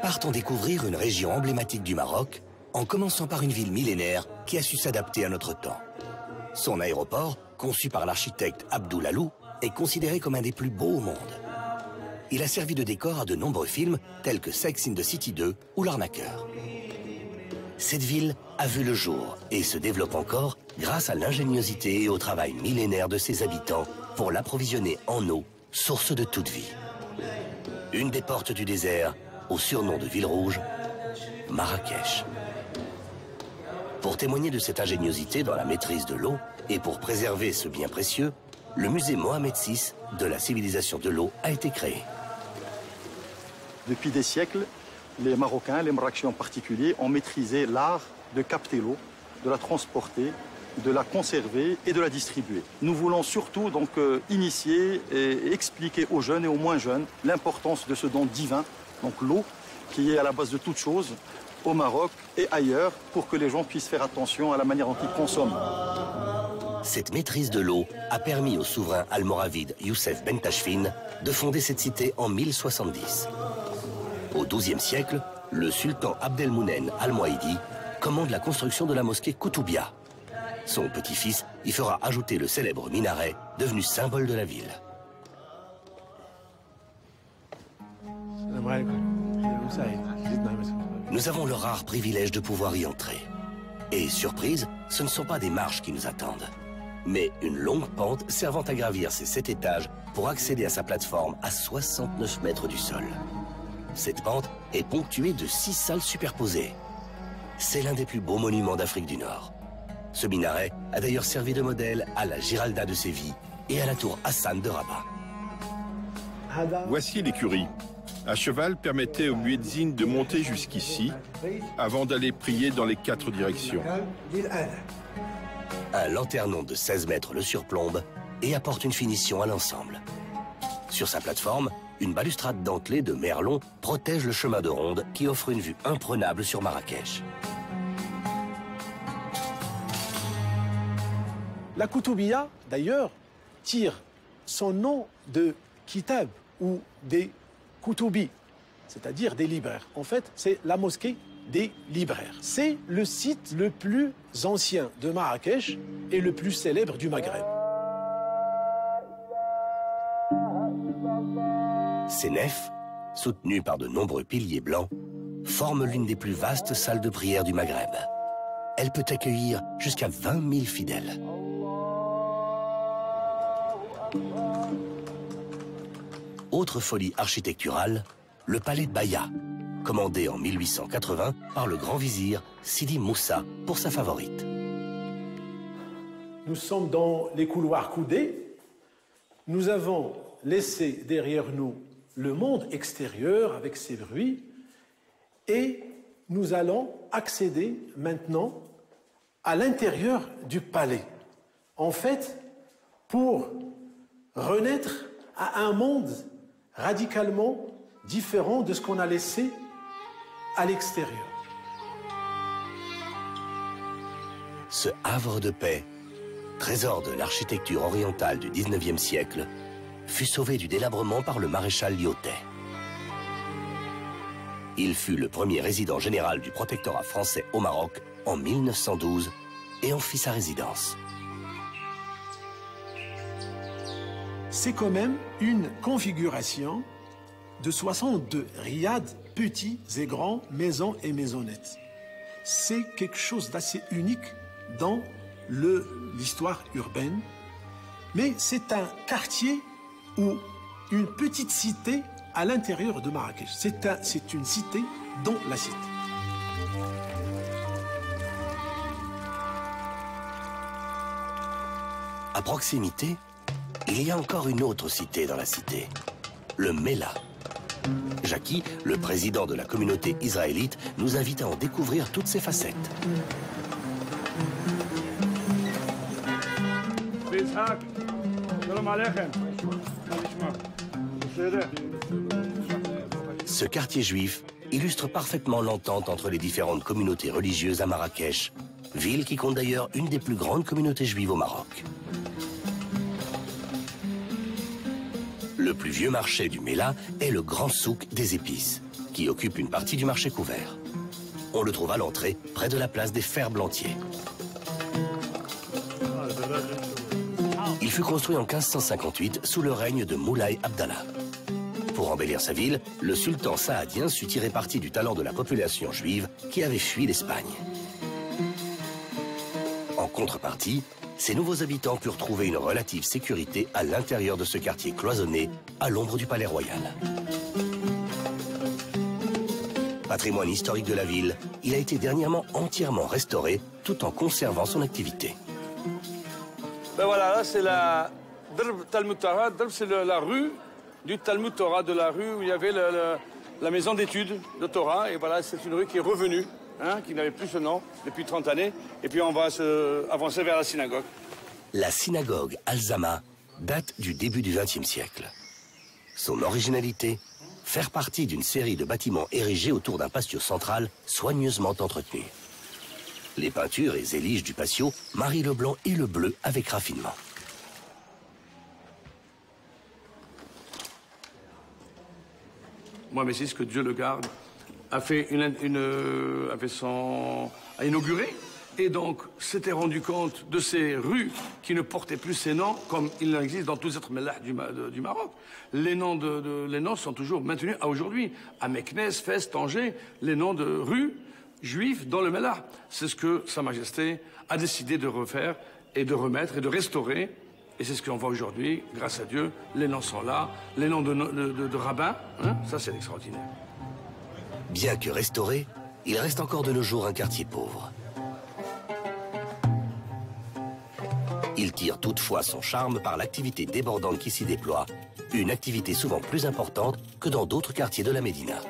Partons découvrir une région emblématique du Maroc, en commençant par une ville millénaire qui a su s'adapter à notre temps. Son aéroport, conçu par l'architecte Abdou Lalou, est considéré comme un des plus beaux au monde. Il a servi de décor à de nombreux films tels que Sex in the City 2 ou L'Arnaqueur. Cette ville a vu le jour et se développe encore grâce à l'ingéniosité et au travail millénaire de ses habitants pour l'approvisionner en eau, source de toute vie. Une des portes du désert, au surnom de Ville Rouge, Marrakech. Pour témoigner de cette ingéniosité dans la maîtrise de l'eau et pour préserver ce bien précieux, le musée Mohamed VI de la civilisation de l'eau a été créé. Depuis des siècles, les Marocains, les Marrakechis en particulier, ont maîtrisé l'art de capter l'eau, de la transporter, de la conserver et de la distribuer. Nous voulons surtout donc initier et expliquer aux jeunes et aux moins jeunes l'importance de ce don divin, donc l'eau, qui est à la base de toute chose au Maroc et ailleurs, pour que les gens puissent faire attention à la manière dont ils consomment. Cette maîtrise de l'eau a permis au souverain almoravide Youssef Ben Tachfine de fonder cette cité en 1070. Au XIIe siècle, le sultan Abdelmounen Al-Moaïdi commande la construction de la mosquée Koutoubia. Son petit-fils y fera ajouter le célèbre minaret, devenu symbole de la ville. Nous avons le rare privilège de pouvoir y entrer. Et surprise, ce ne sont pas des marches qui nous attendent, mais une longue pente servant à gravir ces 7 étages pour accéder à sa plateforme à 69 mètres du sol. Cette pente est ponctuée de 6 salles superposées. C'est l'un des plus beaux monuments d'Afrique du Nord. Ce minaret a d'ailleurs servi de modèle à la Giralda de Séville et à la tour Hassan de Rabat. Voici l'écurie. Un cheval permettait aux muezzins de monter jusqu'ici avant d'aller prier dans les 4 directions. Un lanternon de 16 mètres le surplombe et apporte une finition à l'ensemble. Sur sa plateforme, une balustrade dentelée de merlon protège le chemin de ronde qui offre une vue imprenable sur Marrakech. La Koutoubia, d'ailleurs, tire son nom de kitab ou des Koutoubi, c'est-à-dire des libraires. En fait, c'est la mosquée des libraires. C'est le site le plus ancien de Marrakech et le plus célèbre du Maghreb. Ces nefs, soutenues par de nombreux piliers blancs, forment l'une des plus vastes salles de prière du Maghreb. Elle peut accueillir jusqu'à 20 000 fidèles. Autre folie architecturale, le palais de Baïa, commandé en 1880 par le grand vizir Sidi Moussa pour sa favorite. Nous sommes dans les couloirs coudés. Nous avons laissé derrière nous le monde extérieur avec ses bruits et nous allons accéder maintenant à l'intérieur du palais. En fait, pour renaître à un monde radicalement différent de ce qu'on a laissé à l'extérieur. Ce havre de paix, trésor de l'architecture orientale du XIXe siècle, fut sauvé du délabrement par le maréchal Lyautey. Il fut le premier résident général du protectorat français au Maroc en 1912 et en fit sa résidence. C'est quand même une configuration de 62 riads, petits et grands, maisons et maisonnettes. C'est quelque chose d'assez unique dans l'histoire urbaine, mais c'est un quartier ou une petite cité à l'intérieur de Marrakech. C'est une cité dans la cité. À proximité, il y a encore une autre cité dans la cité, le Mela. Jackie, le président de la communauté israélite, nous invite à en découvrir toutes ses facettes. Ce quartier juif illustre parfaitement l'entente entre les différentes communautés religieuses à Marrakech, ville qui compte d'ailleurs une des plus grandes communautés juives au Maroc. Le plus vieux marché du Mela est le Grand Souk des épices, qui occupe une partie du marché couvert. On le trouve à l'entrée, près de la place des Ferblantiers. Il fut construit en 1558 sous le règne de Moulay Abdallah. Pour embellir sa ville, le sultan saadien sut tirer parti du talent de la population juive qui avait fui l'Espagne. En contrepartie, ces nouveaux habitants purent trouver une relative sécurité à l'intérieur de ce quartier cloisonné, à l'ombre du palais royal. Patrimoine historique de la ville, il a été dernièrement entièrement restauré, tout en conservant son activité. Ben voilà, là c'est la Drb Talmud Torah. Drb, c'est la rue du Talmud Torah, de la rue où il y avait la maison d'études de Torah. Et voilà, c'est une rue qui est revenue, hein, qui n'avait plus ce nom depuis 30 années. Et puis on va avancer vers la synagogue. La synagogue Al-Zama date du début du XXe siècle. Son originalité, faire partie d'une série de bâtiments érigés autour d'un patio central soigneusement entretenu. Les peintures et zéliges du patio marient le blanc et le bleu avec raffinement. Moi, mais c'est ce que Dieu le garde, a inauguré. Et donc, s'était rendu compte de ces rues qui ne portaient plus ces noms, comme il en existe dans tous les autres mellah du Maroc. Les noms sont toujours maintenus à aujourd'hui. À Meknès, Fès, Tanger, les noms de rues juifs dans le mellah. C'est ce que Sa Majesté a décidé de refaire et de remettre et de restaurer. Et c'est ce qu'on voit aujourd'hui, grâce à Dieu. Les noms sont là, les noms de rabbins, hein, ça c'est extraordinaire. Bien que restauré, il reste encore de nos jours un quartier pauvre. Il tire toutefois son charme par l'activité débordante qui s'y déploie, une activité souvent plus importante que dans d'autres quartiers de la Médina.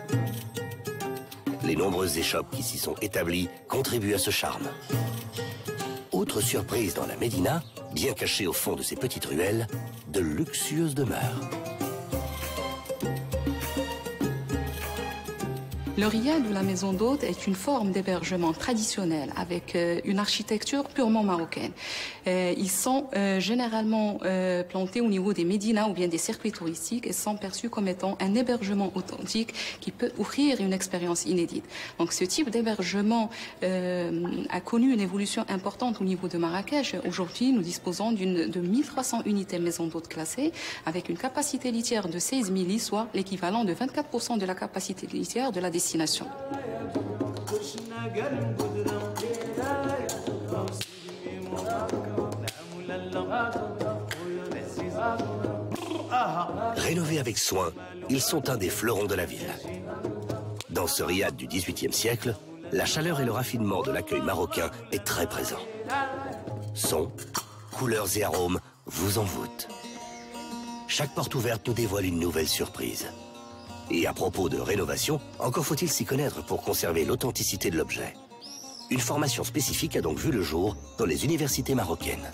Les nombreuses échoppes qui s'y sont établies contribuent à ce charme. Autre surprise dans la Médina, bien cachée au fond de ces petites ruelles, de luxueuses demeures. Le riad ou la maison d'hôte est une forme d'hébergement traditionnelle avec une architecture purement marocaine. Ils sont généralement plantés au niveau des médinas ou bien des circuits touristiques et sont perçus comme étant un hébergement authentique qui peut offrir une expérience inédite. Donc ce type d'hébergement a connu une évolution importante au niveau de Marrakech. Aujourd'hui, nous disposons de 1300 unités maison d'hôte classées avec une capacité litière de 16 000 lits, soit l'équivalent de 24% de la capacité litière de la destination. Rénovés avec soin, ils sont un des fleurons de la ville. Dans ce riad du XVIIIe siècle, la chaleur et le raffinement de l'accueil marocain est très présent. Sons, couleurs et arômes vous envoûtent. Chaque porte ouverte nous dévoile une nouvelle surprise. Et à propos de rénovation, encore faut-il s'y connaître pour conserver l'authenticité de l'objet. Une formation spécifique a donc vu le jour dans les universités marocaines.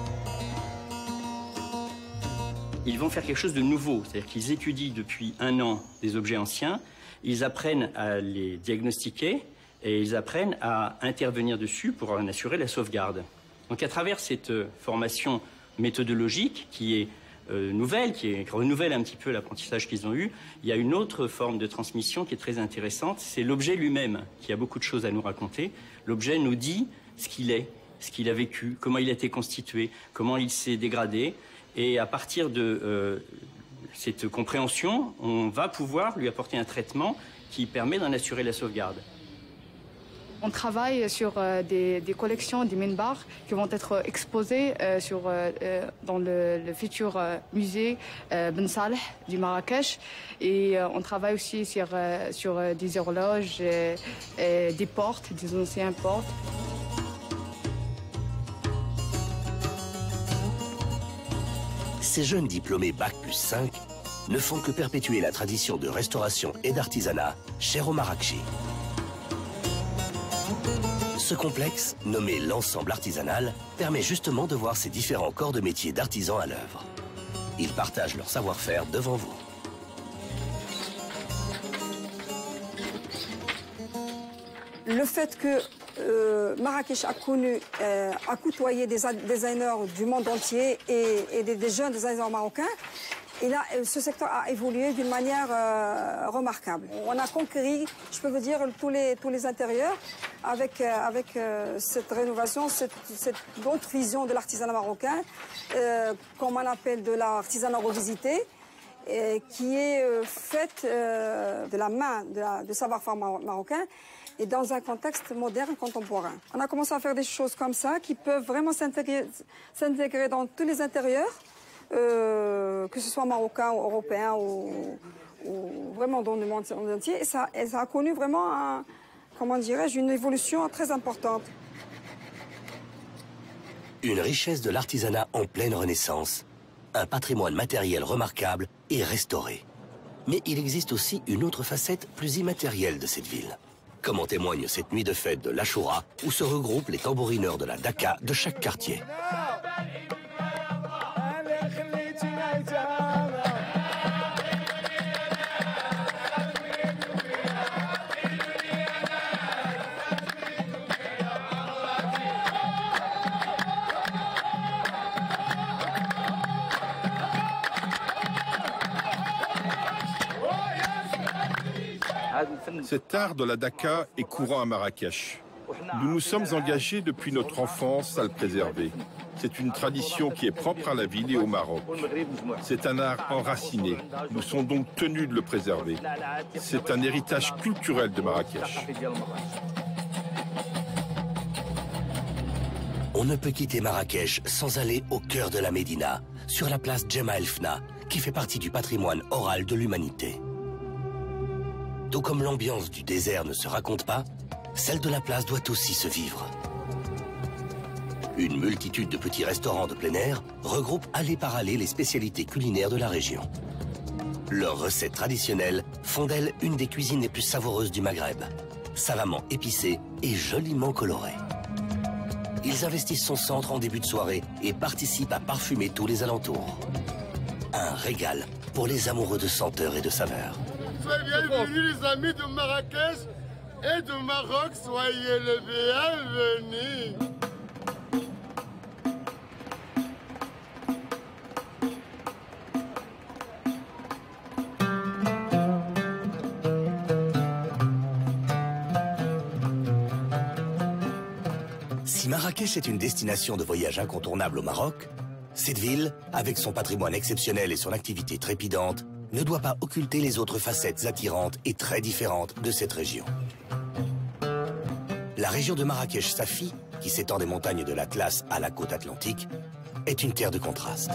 Ils vont faire quelque chose de nouveau, c'est-à-dire qu'ils étudient depuis 1 an des objets anciens, ils apprennent à les diagnostiquer et ils apprennent à intervenir dessus pour en assurer la sauvegarde. Donc à travers cette formation méthodologique qui est nouvelle, qui renouvelle un petit peu l'apprentissage qu'ils ont eu, il y a une autre forme de transmission qui est très intéressante, c'est l'objet lui-même qui a beaucoup de choses à nous raconter. L'objet nous dit ce qu'il est, ce qu'il a vécu, comment il a été constitué, comment il s'est dégradé. Et à partir de cette compréhension, on va pouvoir lui apporter un traitement qui permet d'en assurer la sauvegarde. On travaille sur des collections, des minbars qui vont être exposées dans le futur musée Ben Saleh du Marrakech. Et on travaille aussi sur des horloges, des portes, des anciennes portes. Ces jeunes diplômés Bac+5 ne font que perpétuer la tradition de restauration et d'artisanat chère aux Marrakechis. Ce complexe, nommé l'ensemble artisanal, permet justement de voir ces différents corps de métier d'artisans à l'œuvre. Ils partagent leur savoir-faire devant vous. Le fait que Marrakech a côtoyé des designers du monde entier et des jeunes designers marocains, Et là, ce secteur a évolué d'une manière remarquable. On a conquis, je peux vous dire, tous les intérieurs avec cette rénovation, cette autre vision de l'artisanat marocain, comme on appelle de l'artisanat revisité, qui est faite de la main, de savoir-faire marocain, et dans un contexte moderne, contemporain. On a commencé à faire des choses comme ça qui peuvent vraiment s'intégrer dans tous les intérieurs, que ce soit marocain ou européen ou vraiment dans le monde entier. Et ça a connu vraiment, comment dirais-je, une évolution très importante. Une richesse de l'artisanat en pleine renaissance, un patrimoine matériel remarquable et restauré. Mais il existe aussi une autre facette plus immatérielle de cette ville. Comme en témoigne cette nuit de fête de l'Achoura, où se regroupent les tambourineurs de la Daka de chaque quartier. Cet art de la Daka est courant à Marrakech. Nous nous sommes engagés depuis notre enfance à le préserver. C'est une tradition qui est propre à la ville et au Maroc. C'est un art enraciné. Nous sommes donc tenus de le préserver. C'est un héritage culturel de Marrakech. On ne peut quitter Marrakech sans aller au cœur de la Médina, sur la place Djemma El Fna, qui fait partie du patrimoine oral de l'humanité. Tout comme l'ambiance du désert ne se raconte pas, celle de la place doit aussi se vivre. Une multitude de petits restaurants de plein air regroupent allée par allée les spécialités culinaires de la région. Leurs recettes traditionnelles font d'elles une des cuisines les plus savoureuses du Maghreb, savamment épicée et joliment colorée. Ils investissent son centre en début de soirée et participent à parfumer tous les alentours. Un régal pour les amoureux de senteurs et de saveurs. Bienvenue les amis de Marrakech et de Maroc, soyez les bienvenus. Si Marrakech est une destination de voyage incontournable au Maroc, cette ville, avec son patrimoine exceptionnel et son activité trépidante, ne doit pas occulter les autres facettes attirantes et très différentes de cette région. La région de Marrakech-Safi, qui s'étend des montagnes de l'Atlas à la côte atlantique, est une terre de contraste.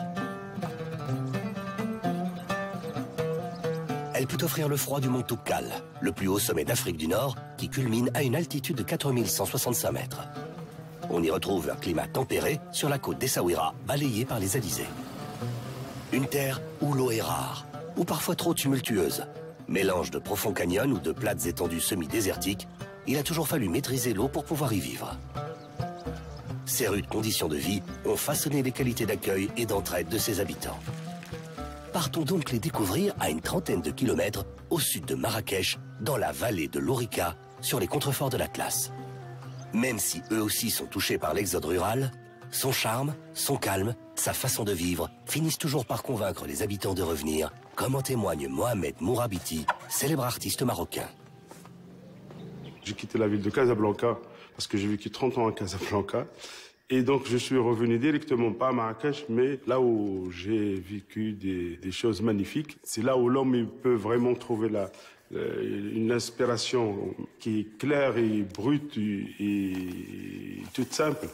Elle peut offrir le froid du mont Toubkal, le plus haut sommet d'Afrique du Nord, qui culmine à une altitude de 4165 mètres. On y retrouve un climat tempéré sur la côte d'Essaouira, balayée par les alizés. Une terre où l'eau est rare, ou parfois trop tumultueuse. Mélange de profonds canyons ou de plates étendues semi-désertiques, il a toujours fallu maîtriser l'eau pour pouvoir y vivre. Ces rudes conditions de vie ont façonné les qualités d'accueil et d'entraide de ses habitants. Partons donc les découvrir à une trentaine de kilomètres au sud de Marrakech, dans la vallée de l'Ourika, sur les contreforts de l'Atlas. Même si eux aussi sont touchés par l'exode rural, son charme, son calme, sa façon de vivre finissent toujours par convaincre les habitants de revenir, comme en témoigne Mohamed Mourabiti, célèbre artiste marocain. J'ai quitté la ville de Casablanca parce que j'ai vécu 30 ans à Casablanca. Et donc je suis revenu directement, pas à Marrakech, mais là où j'ai vécu des choses magnifiques. C'est là où l'homme peut vraiment trouver une inspiration qui est claire et brute et toute simple.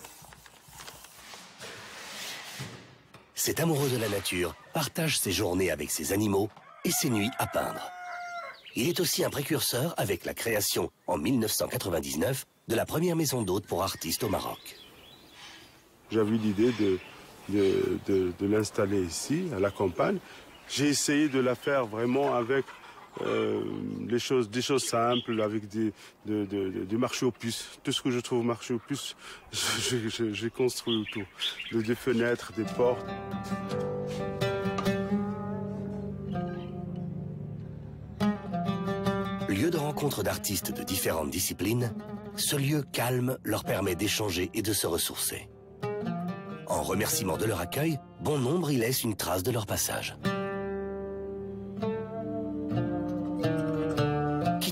Cet amoureux de la nature partage ses journées avec ses animaux et ses nuits à peindre. Il est aussi un précurseur avec la création, en 1999, de la première maison d'hôtes pour artistes au Maroc. J'avais eu l'idée de l'installer ici, à la campagne. J'ai essayé de la faire vraiment avec des choses simples, avec du marché aux puces. Tout ce que je trouve marché aux puces, j'ai construit autour. Des fenêtres, des portes. Lieu de rencontre d'artistes de différentes disciplines, ce lieu calme leur permet d'échanger et de se ressourcer. En remerciement de leur accueil, bon nombre y laissent une trace de leur passage.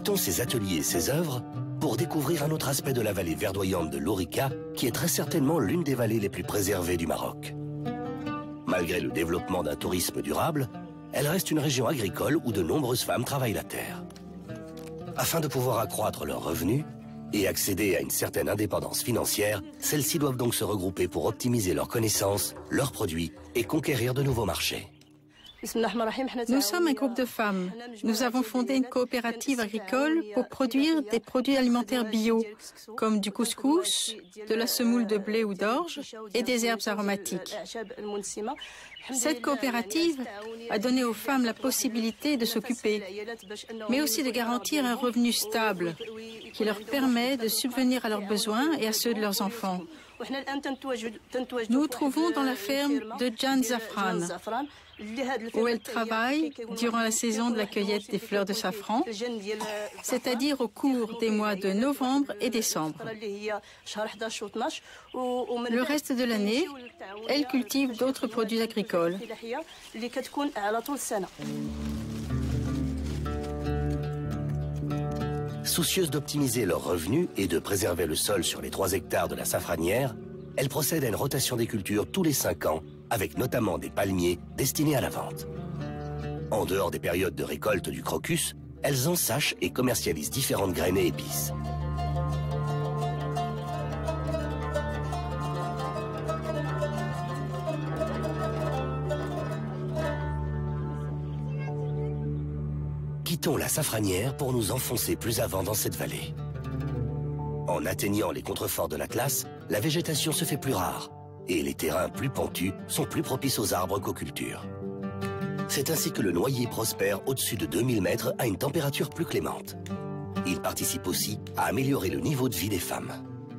quittons ces ateliers et ces œuvres pour découvrir un autre aspect de la vallée verdoyante de l'Ourika, qui est très certainement l'une des vallées les plus préservées du Maroc. Malgré le développement d'un tourisme durable, elle reste une région agricole où de nombreuses femmes travaillent la terre. Afin de pouvoir accroître leurs revenus et accéder à une certaine indépendance financière, celles-ci doivent donc se regrouper pour optimiser leurs connaissances, leurs produits et conquérir de nouveaux marchés. Nous sommes un groupe de femmes. Nous avons fondé une coopérative agricole pour produire des produits alimentaires bio, comme du couscous, de la semoule de blé ou d'orge et des herbes aromatiques. Cette coopérative a donné aux femmes la possibilité de s'occuper, mais aussi de garantir un revenu stable qui leur permet de subvenir à leurs besoins et à ceux de leurs enfants. Nous nous trouvons dans la ferme de Jan Zafran, où elle travaille durant la saison de la cueillette des fleurs de safran, c'est-à-dire au cours des mois de novembre et décembre. Le reste de l'année, elle cultive d'autres produits agricoles. Soucieuse d'optimiser leurs revenus et de préserver le sol sur les 3 hectares de la safranière, elle procède à une rotation des cultures tous les 5 ans, avec notamment des palmiers destinés à la vente. En dehors des périodes de récolte du crocus, elles ensachent et commercialisent différentes graines et épices. Quittons la safranière pour nous enfoncer plus avant dans cette vallée. En atteignant les contreforts de l'Atlas, la végétation se fait plus rare et les terrains plus pentus sont plus propices aux arbres qu'aux cultures. C'est ainsi que le noyer prospère au-dessus de 2000 mètres à une température plus clémente. Il participe aussi à améliorer le niveau de vie des femmes.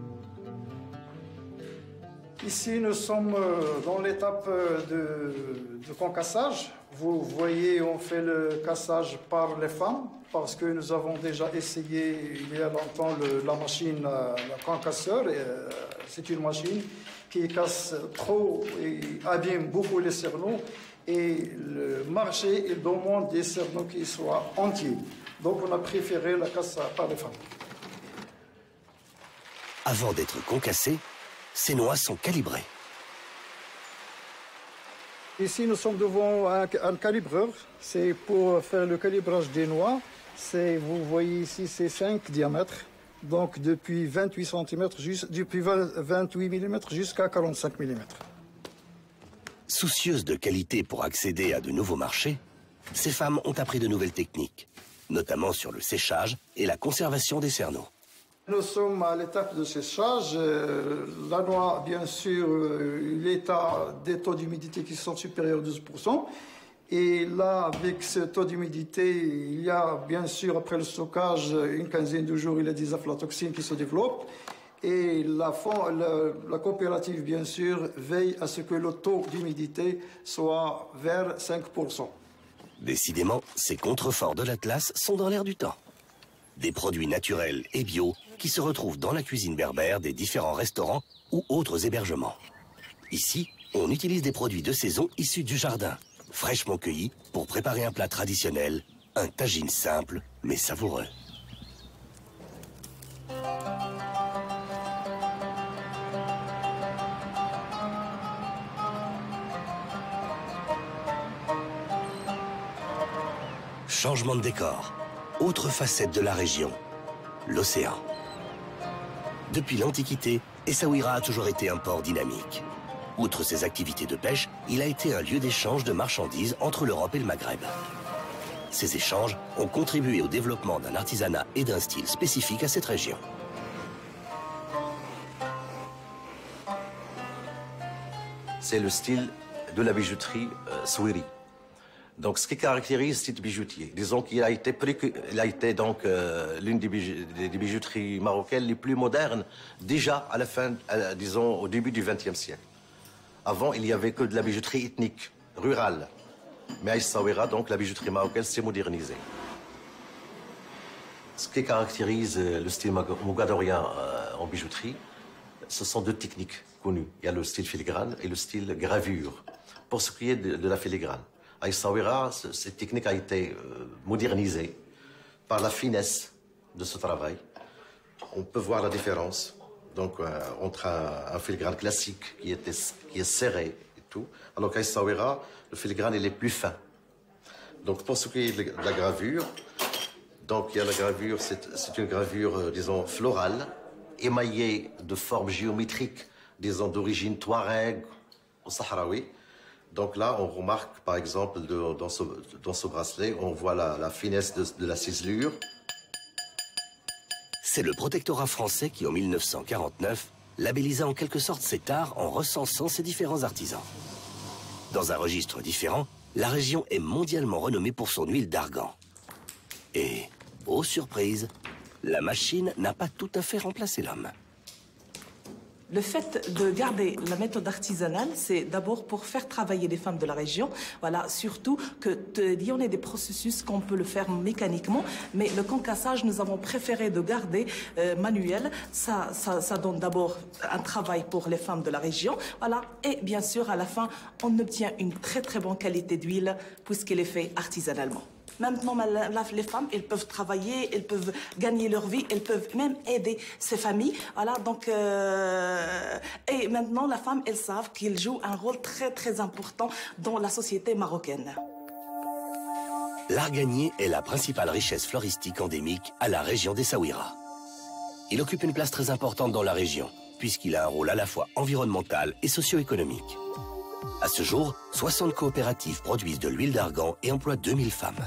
Ici, nous sommes dans l'étape de concassage. Vous voyez, on fait le cassage par les femmes parce que nous avons déjà essayé il y a longtemps la machine, la concasseur. C'est une machine qui casse trop et abîme beaucoup les cerneaux. Et le marché, il demande des cerneaux qui soient entiers. Donc on a préféré la casse par les femmes. Avant d'être concassés, ces noix sont calibrées. Ici, nous sommes devant un calibreur. C'est pour faire le calibrage des noix. Vous voyez ici, c'est 5 diamètres. Donc, depuis 28 cm, depuis 28 mm jusqu'à 45 mm. Soucieuses de qualité pour accéder à de nouveaux marchés, ces femmes ont appris de nouvelles techniques, notamment sur le séchage et la conservation des cerneaux. Nous sommes à l'étape de séchage. La noix, bien sûr, l'état des taux d'humidité qui sont supérieurs à 12%. Et là, avec ce taux d'humidité, il y a bien sûr, après le stockage, une quinzaine de jours, il y a des aflatoxines qui se développent. Et la coopérative, bien sûr, veille à ce que le taux d'humidité soit vers 5%. Décidément, ces contreforts de l'Atlas sont dans l'air du temps. Des produits naturels et bio qui se retrouvent dans la cuisine berbère des différents restaurants ou autres hébergements. Ici, on utilise des produits de saison issus du jardin, fraîchement cueillis pour préparer un plat traditionnel, un tagine simple mais savoureux. Changement de décor. Autre facette de la région, l'océan. Depuis l'Antiquité, Essaouira a toujours été un port dynamique. Outre ses activités de pêche, il a été un lieu d'échange de marchandises entre l'Europe et le Maghreb. Ces échanges ont contribué au développement d'un artisanat et d'un style spécifique à cette région. C'est le style de la bijouterie Souiri. Donc, ce qui caractérise ce bijoutier, disons qu'il a été donc l'une des bijouteries marocaines les plus modernes, déjà à la fin, disons, au début du XXe siècle. Avant, il n'y avait que de la bijouterie ethnique, rurale. Mais à Essaouira, donc, la bijouterie marocaine s'est modernisée. Ce qui caractérise le style mogadorien en bijouterie, ce sont deux techniques connues. Il y a le style filigrane et le style gravure. Pour ce qui est de la filigrane, à Essaouira, cette technique a été modernisée par la finesse de ce travail. On peut voir la différence donc, entre un filigrane classique qui est serré et tout, alors qu'à Essaouira, le filigrane il est plus fin. Donc pour ce qui est de la gravure, donc il y a la gravure, c'est une gravure, disons, florale, émaillée de formes géométriques, disons, d'origine touareg ou sahraoui. Donc là, on remarque, par exemple, dans ce bracelet, on voit la finesse de la ciselure. C'est le protectorat français qui, en 1949, labellisa en quelque sorte cet art en recensant ses différents artisans. Dans un registre différent, la région est mondialement renommée pour son huile d'argan. Et, aux surprises, la machine n'a pas tout à fait remplacé l'homme. Le fait de garder la méthode artisanale, c'est d'abord pour faire travailler les femmes de la région. Voilà, surtout qu'il y en a des processus qu'on peut le faire mécaniquement, mais le concassage, nous avons préféré de garder manuel. Ça donne d'abord un travail pour les femmes de la région. Voilà, et bien sûr, à la fin, on obtient une très très bonne qualité d'huile puisqu'elle est faite artisanalement. Maintenant, les femmes, elles peuvent travailler, elles peuvent gagner leur vie, elles peuvent même aider ses familles. Voilà, donc, et maintenant, la femme, elles savent qu'elle joue un rôle très, très important dans la société marocaine. L'arganier est la principale richesse floristique endémique à la région d'Essaouira. Il occupe une place très importante dans la région, puisqu'il a un rôle à la fois environnemental et socio-économique. À ce jour, 60 coopératives produisent de l'huile d'argan et emploient 2000 femmes.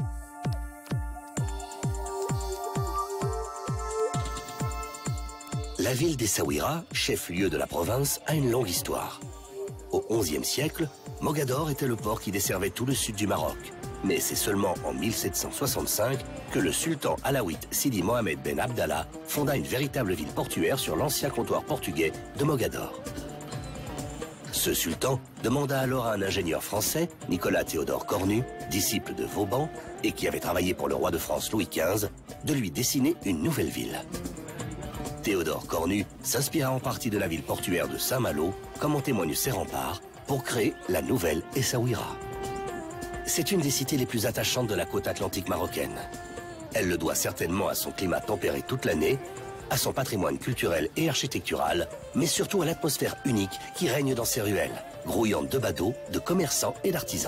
La ville d'Essaouira, chef-lieu de la province, a une longue histoire. Au XIe siècle, Mogador était le port qui desservait tout le sud du Maroc. Mais c'est seulement en 1765 que le sultan alaouite Sidi Mohamed Ben Abdallah fonda une véritable ville portuaire sur l'ancien comptoir portugais de Mogador. Ce sultan demanda alors à un ingénieur français, Nicolas Théodore Cornu, disciple de Vauban et qui avait travaillé pour le roi de France Louis XV, de lui dessiner une nouvelle ville. Théodore Cornu s'inspira en partie de la ville portuaire de Saint-Malo, comme en témoignent ses remparts, pour créer la nouvelle Essaouira. C'est une des cités les plus attachantes de la côte atlantique marocaine. Elle le doit certainement à son climat tempéré toute l'année, à son patrimoine culturel et architectural, mais surtout à l'atmosphère unique qui règne dans ses ruelles, grouillantes de badauds, de commerçants et d'artisans.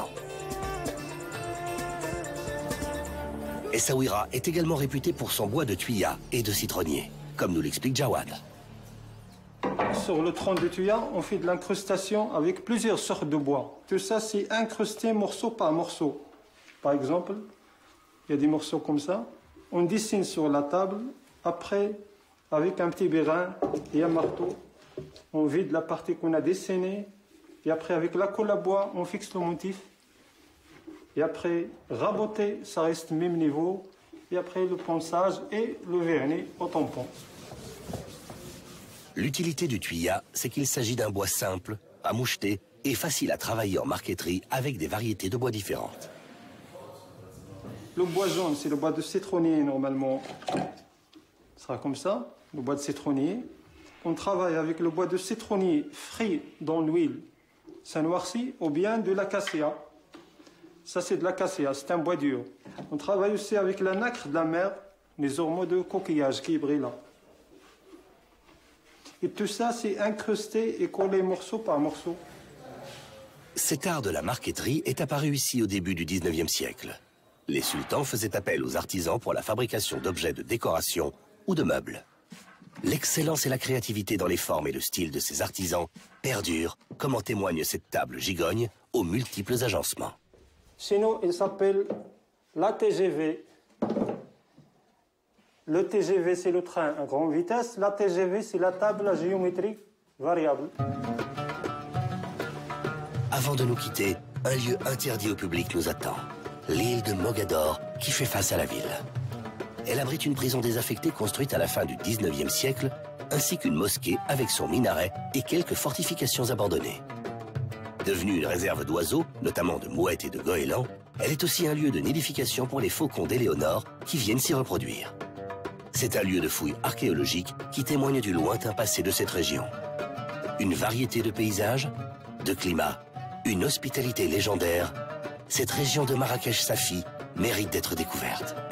Essaouira est également réputée pour son bois de tuya et de citronnier, comme nous l'explique Jawad. Sur le tronc de tuya, on fait de l'incrustation avec plusieurs sortes de bois. Tout ça, c'est incrusté morceau par morceau. Par exemple, il y a des morceaux comme ça. On dessine sur la table. Après, avec un petit bérin et un marteau, on vide la partie qu'on a dessinée. Et après, avec la colle à bois, on fixe le motif. Et après, raboter, ça reste même niveau. Et après, le ponçage et le vernis au tampon. L'utilité du tuya, c'est qu'il s'agit d'un bois simple, à moucheter et facile à travailler en marqueterie avec des variétés de bois différentes. Le bois jaune, c'est le bois de citronnier normalement. Ce sera comme ça, le bois de citronnier. On travaille avec le bois de citronnier frit dans l'huile. Ça noircit ou bien de l'acacia. Ça, c'est de l'acacia, c'est un bois dur. On travaille aussi avec la nacre de la mer, les ormeaux de coquillage qui brillent là. Et tout ça, c'est incrusté et collé morceau par morceau. Cet art de la marqueterie est apparu ici au début du 19e siècle. Les sultans faisaient appel aux artisans pour la fabrication d'objets de décoration ou de meubles. L'excellence et la créativité dans les formes et le style de ces artisans perdurent, comme en témoigne cette table gigogne aux multiples agencements. Chez nous, il s'appelle la TGV. Le TGV, c'est le train à grande vitesse. La TGV, c'est la table à géométrie variable. Avant de nous quitter, un lieu interdit au public nous attend. L'île de Mogador, qui fait face à la ville. Elle abrite une prison désaffectée construite à la fin du 19e siècle, ainsi qu'une mosquée avec son minaret et quelques fortifications abandonnées. Devenue une réserve d'oiseaux, notamment de mouettes et de goélands, elle est aussi un lieu de nidification pour les faucons d'Éléonore qui viennent s'y reproduire. C'est un lieu de fouilles archéologiques qui témoigne du lointain passé de cette région. Une variété de paysages, de climats, une hospitalité légendaire. Cette région de Marrakech-Safi mérite d'être découverte.